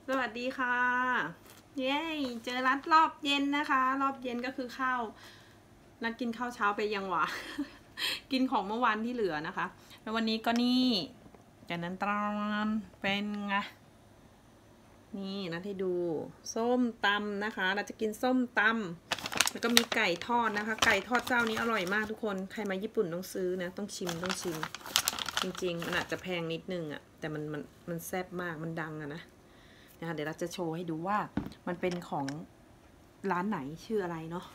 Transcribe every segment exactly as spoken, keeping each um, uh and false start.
สวัสดีค่ะเย้เจอรัดรอบเย็นนะคะ รอบเย็นก็คือข้าวรัดกินข้าวเช้าไปยังวะ กินของเมื่อวานที่เหลือนะคะ แล้ววันนี้ก็นี่จากนั้นตรอนเป็นไงนี่นัดให้ดูส้มตำนะคะ เราจะกินส้มตำแล้วก็มีไก่ทอดนะคะ ไก่ทอดเจ้านี้อร่อยมากทุกคนใครมาญี่ปุ่นต้องซื้อนะต้องชิมต้องชิมจริงๆมันอาจจะแพงนิดนึงอะ่ะแต่มันมันมันแซ่บมากมันดังอะนะนะคะเดี๋ยวเราจะโชว์ให้ดูว่ามันเป็นของร้านไหนชื่ออะไรเนาะ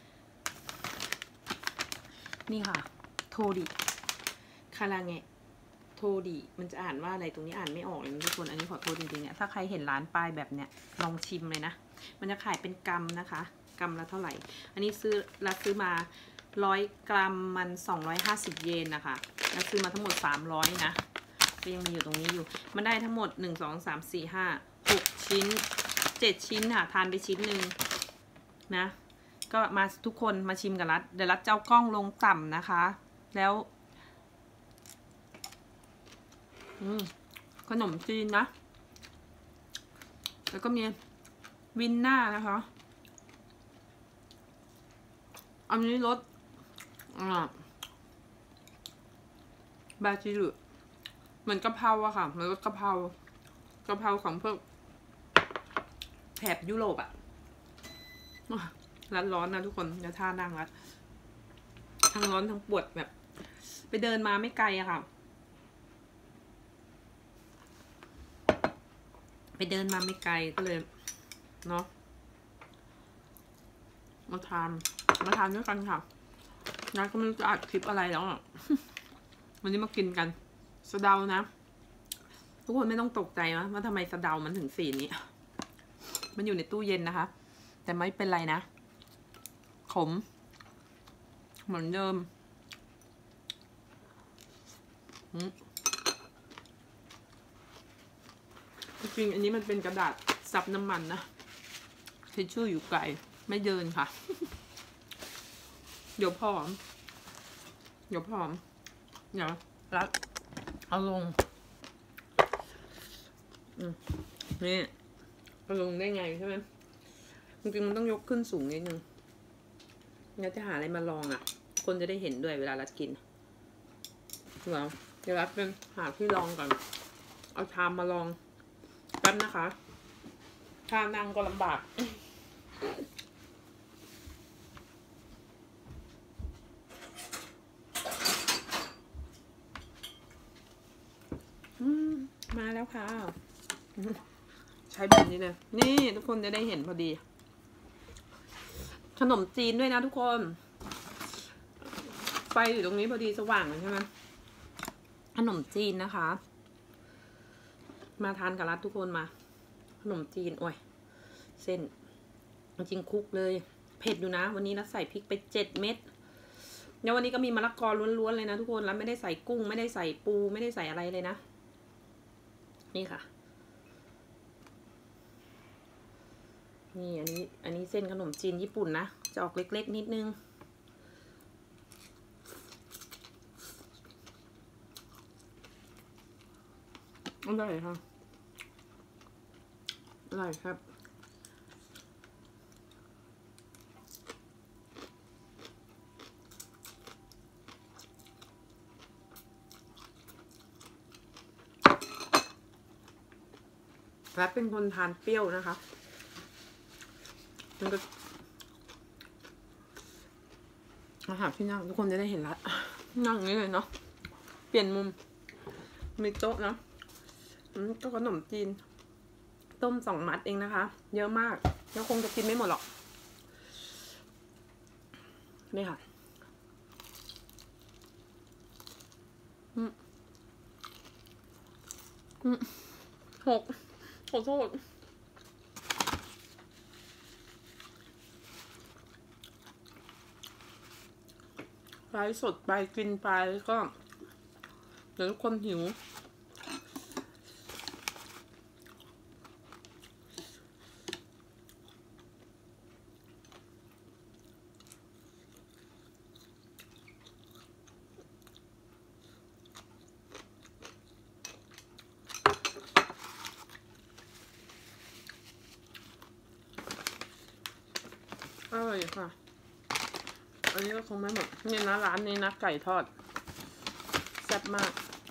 นี่ค่ะโทดิคาราเงะโทดิมันจะอ่านว่าอะไรตรงนี้อ่านไม่ออกเลยทุกคนอันนี้ขอโทษจริงๆเนี่ยถ้าใครเห็นร้านป้ายแบบเนี้ยลองชิมเลยนะมันจะขายเป็นกรัมนะคะกรัมละเท่าไหร่อันนี้ซื้อเราซื้อมาร้อยกรัมมันสองร้อยห้าสิบเยนนะคะเราซื้อมาทั้งหมดสามร้อยนะก็ยังมีอยู่ตรงนี้อยู่มันได้ทั้งหมดหนึ่ง สอง สาม สี่ ห้า หกชิ้นเจ็ดชิ้นค่ะทานไปชิ้นหนึ่งนะก็มาทุกคนมาชิมกับรัฐเดี๋ยวรัฐเจ้ากล้องลงต่ำนะคะแล้วขนมจีนนะแล้วก็มีวินน่านะคะอันนี้รสบาจิรุเหมือนกะเพราอะค่ะเหมือนรสกะเพรากะเพราของพวกแถบยุโรปอะร้อนร้อนนะทุกคนจะท่านั่งรัดทั้งร้อนทั้งปวดแบบไปเดินมาไม่ไกลอะค่ะไปเดินมาไม่ไกลก็เลยเนาะมาทานมาทานด้วยกันค่ะนัดก็ไม่รู้จะอัดคลิปอะไรแล้วอ่ะ วันนี้มากินกันสะเดานะทุกคนไม่ต้องตกใจนะว่าทำไมสะเดามันถึงสีนี้มันอยู่ในตู้เย็นนะคะแต่ไม่เป็นไรนะขมเหมือนเดิมจริงๆอันนี้มันเป็นกระดาษซับน้ำมันนะทิชชู่อยู่ไกลไม่เดินค่ะเดี๋ยวผอมเดี๋ยวผอมเดี๋ยวรัดเอาลงนี่เอาลงได้ไงใช่ไหมจริงๆมันต้องยกขึ้นสูงนิดนึงเราจะหาอะไรมาลองอ่ะคนจะได้เห็นด้วยเวลารัดกินเดี๋ยวเดี๋ยวรัดเป็นหาที่ลองก่อนเอาชามมาลองแป๊บนะคะถ้านั่งก็ลำบากมาแล้วค่ะใช้แบบนี้เลยนี่ทุกคนจะได้เห็นพอดีขนมจีนด้วยนะทุกคนไฟอยู่ตรงนี้พอดีสว่างเลยใช่ไหมขนมจีนนะคะมาทานกับรัฐทุกคนมาขนมจีนโอ้ยเส้นจริงคุกเลยเผ็ดอยู่นะวันนี้รัฐใส่พริกไปเจ็ดเม็ดแล้ววันนี้ก็มีมะละกอล้วนๆเลยนะทุกคนรัฐไม่ได้ใส่กุ้งไม่ได้ใส่ปูไม่ได้ใส่อะไรเลยนะนี่ค่ะนี่อันนี้อันนี้เส้นขนมจีนญี่ปุ่นนะจะออกเล็กๆนิดนึงอร่อยค่ะอร่อยครับและเป็นคนทานเปรี้ยวนะคะมันก็อาหารที่นั่งทุกคนจะได้เห็นละนั่งนี้เลยเนาะเปลี่ยนมุมมีโต๊ะเนาะก็ขนมจีนต้มสองมัดเองนะคะเยอะมากแล้วคงจะกินไม่หมดหรอกนี่ค่ะอืมอืมหกขอโทษไลฟ์สดไปกินไปก็เดี๋ยวทุกคนหิวอร่อยค่ะอันนี้ก็คงไม่หมดนี่นะร้านนี้นะไก่ทอดแซ่บมาก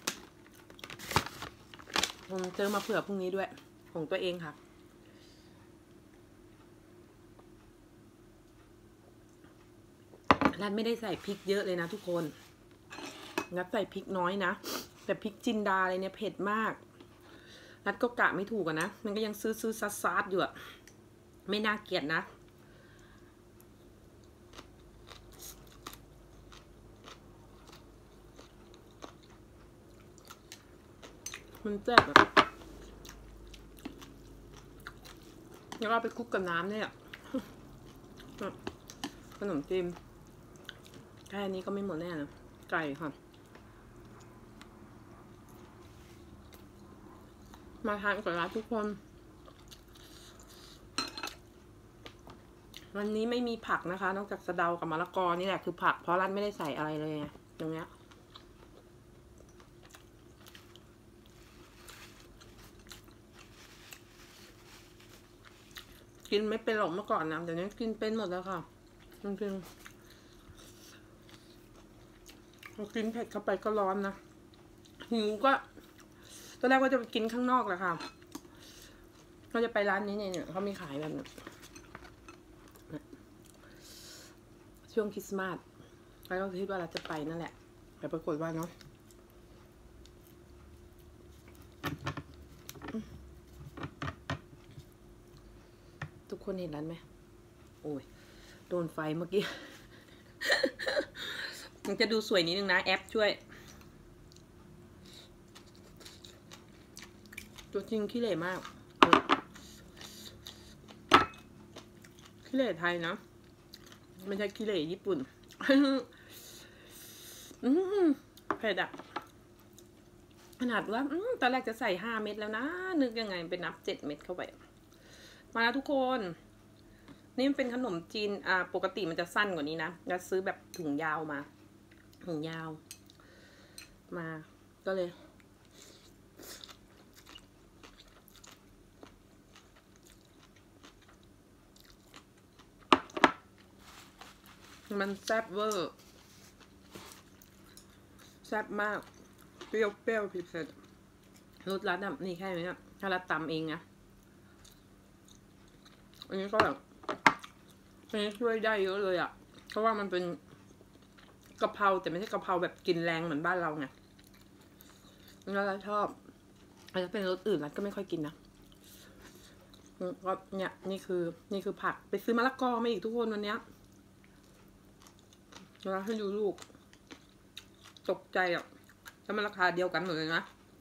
ผมเจอมาเผื่อพรุ่งนี้ด้วยของตัวเองค่ะร้านไม่ได้ใส่พริกเยอะเลยนะทุกคนนัดใส่พริกน้อยนะแต่พริกจินดาเลยเนี่ยเผ็ดมากนัดก็กะไม่ถูกอะนะมันก็ยังซื้อซื้อซัดซัดอยู่อะไม่น่าเกลียดนะมันแซ่บอะแล้วเราไปคลุกกับน้ำเนี่ยขนมจีนแค่นี้ก็ไม่หมดแน่นะไก่ค่ะมาทานก่อนนะทุกคนวันนี้ไม่มีผักนะคะนอกจากสะเดากับมะละกอนี่แหละคือผักเพราะร้านไม่ได้ใส่อะไรเลยไงตรงเนี้ยกินไม่เป็นหรอกเมื่อก่อนนะเดี๋ยวนี้กินเป็นหมดแล้วค่ะจริงๆพอกินเผ็ดเข้าไปก็ร้อนนะหิวก็ตอนแรกว่าจะไปกินข้างนอกแหละค่ะเราจะไปร้านนี้เนี่ยเขามีขายแบบนี้ช่วงคริสต์มาสแล้วก็คิดว่าเราจะไปนั่นแหละแต่ปรากฏว่าเนาะทุกคนเห็นร้านไหมโอ้ยโดนไฟเมื่อกี้ มันจะดูสวยนิดนึงนะแอปช่วยตัวจริงขี้เหร่มากขี้เหร่ไทยนะไม่ใช่ขี้เหร่ญี่ปุ่น เผ็ดอะขนาดว่าตอนแรกจะใส่ห้าเม็ดแล้วนะนึกยังไงไปนับเจ็ดเม็ดเข้าไปมาแล้วทุกคนนี่มันเป็นขนมจีนอ่าปกติมันจะสั้นกว่านี้นะจะซื้อแบบถุงยาวมาถุงยาวมาก็เลยมันแซ่บเวอร์แซ่บมากเปรี้ยวเปรี้ยวผิดเผ็ดรสรัดอ่ะนี่แค่นี้นะถ้ารัดตำเองนะอันนี้ก็แบบอันนี้ช่วยได้เยอะเลยอ่ะเพราะว่ามันเป็นกะเพราแต่ไม่ใช่กะเพราแบบกินแรงเหมือนบ้านเราไงแล้วเราชอบอาจจะเป็นรสอื่นรัดก็ไม่ค่อยกินนะก็เนี่ยนี่คือนี่คือผักไปซื้อมะละกอมาอีกทุกคนวันเนี้ยแล้วให้ดูลูกตกใจอ่ะแล้วมันราคาเดียวกันหมดเลยนะ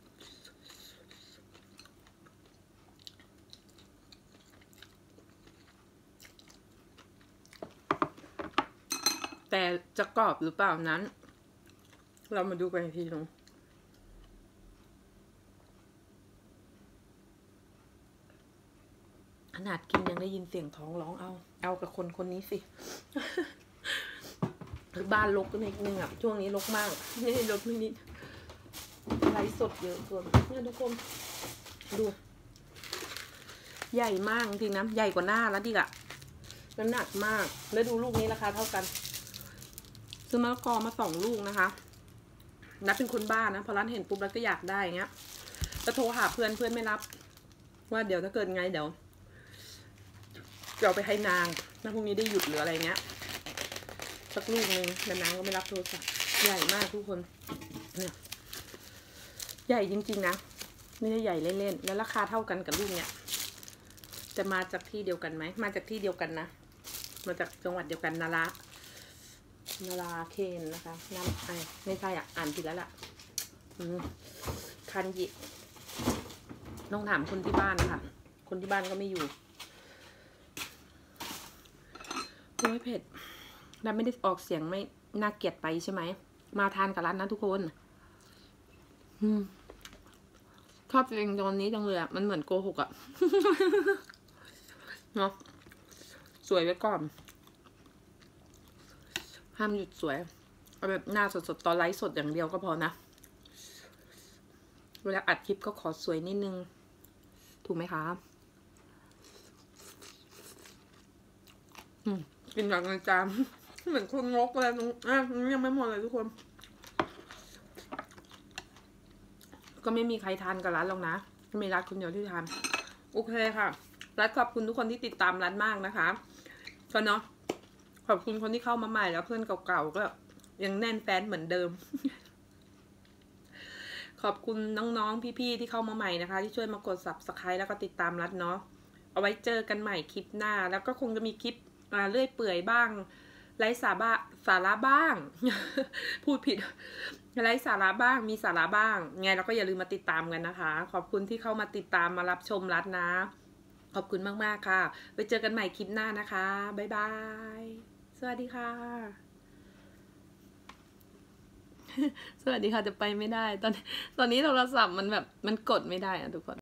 แต่จะกรอบหรือเปล่านั้นเรามาดูกันอีกทีนึงขนาดกินยังได้ยินเสียงท้องร้องเอาเอากับคนคนนี้สิบ้านรกนิดนึงอ่ะช่วงนี้รกมากนี่รกนิดไลฟ์สดเยอะเกินเนี่ยทุกคนดูใหญ่มากจริงนะใหญ่กว่าหน้าแล้วดิอ่ะน้ำหนักมากแล้วดูลูกนี้ราคาเท่ากันซื้อมะละกอมาสองลูกนะคะนับเป็นคนบ้านะพอร้านเห็นปุ๊บแล้วก็อยากได้เงี้ยจะโทรหาเพื่อนเพื่อนไม่รับว่าเดี๋ยวถ้าเกิดไงเดี๋ยวจะเอาไปให้นางถ้าพรุ่งนี้ได้หยุดหรืออะไรเงี้ยสักลูกนึงแต่นางก็ไม่รับโทรศัพท์ใหญ่มากทุกคนเนี่ยใหญ่จริงๆนะไม่ได้ใหญ่เล่นๆแล้วราคาเท่ากันกับลูกเนี้ยจะมาจากที่เดียวกันไหมมาจากที่เดียวกันนะมาจากจังหวัดเดียวกันนารานาราเคนนะคะน้ำไอไม่ใช่อ่ะอ่านผิดแล้วล่ะคันยิต้องถามคนที่บ้านค่ะคนที่บ้านก็ไม่อยู่ไม่เผ็ดแล้วไม่ได้ออกเสียงไม่น่าเกลียดไปใช่ไหมมาทานกับร้านนะทุกคนชอบเพลงตอนนี้จังเลยอ่ะมันเหมือนโกหกอ่ะเนาะสวยไว้ก่อนห้ามหยุดสวยเอาแบบหน้าสดๆตอนไลฟ์สดอย่างเดียวก็พอนะเวลาอัดคลิปก็ขอสวยนิดนึงถูกไหมคะอืมกินจากในจานเหมือนคนงกเลยอ่ะยังไม่หมดเลยทุกคนก็ไม่มีใครทานกับรัฐหรอกนะมีรัฐคนเดียวที่ทานโอเคค่ะรัฐขอบคุณทุกคนที่ติดตามรัฐมากนะคะก็เนาะขอบคุณคนที่เข้ามาใหม่แล้วเพื่อนเก่าๆก็ยังแน่นแฟนเหมือนเดิม ขอบคุณน้องๆพี่ๆที่เข้ามาใหม่นะคะที่ช่วยมากด ซับสไครบ์ แล้วก็ติดตามรัฐเนาะเอาไว้เจอกันใหม่คลิปหน้าแล้วก็คงจะมีคลิปเลื่อยเปื่อยบ้างไร้สาระสาระบ้าง พูดผิดไร้สาระบ้างมีสาระบ้างไงเราก็อย่าลืมมาติดตามกันนะคะขอบคุณที่เข้ามาติดตามมารับชมรัฐนะขอบคุณมากๆค่ะไปเจอกันใหม่คลิปหน้านะคะบ๊ายบายสวัสดีค่ะ สวัสดีค่ะจะไปไม่ได้ตอนตอนนี้โทรศัพท์มันแบบมันกดไม่ได้อะทุกคน